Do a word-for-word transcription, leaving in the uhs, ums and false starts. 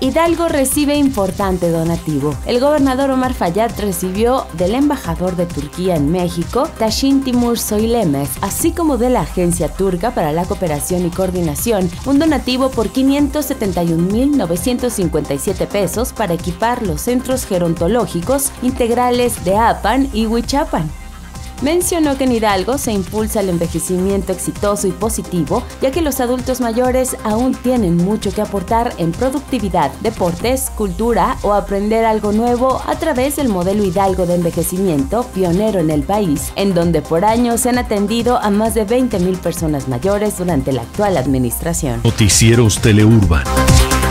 Hidalgo recibe importante donativo. El gobernador Omar Fayad recibió del embajador de Turquía en México, Tashin Timur Soylemez, así como de la Agencia Turca para la Cooperación y Coordinación, un donativo por quinientos setenta y un mil novecientos cincuenta y siete pesos para equipar los centros gerontológicos integrales de Apan y Huichapan. Mencionó que en Hidalgo se impulsa el envejecimiento exitoso y positivo, ya que los adultos mayores aún tienen mucho que aportar en productividad, deportes, cultura o aprender algo nuevo a través del modelo Hidalgo de envejecimiento, pionero en el país, en donde por año se han atendido a más de veinte mil personas mayores durante la actual administración. Noticieros Teleurban.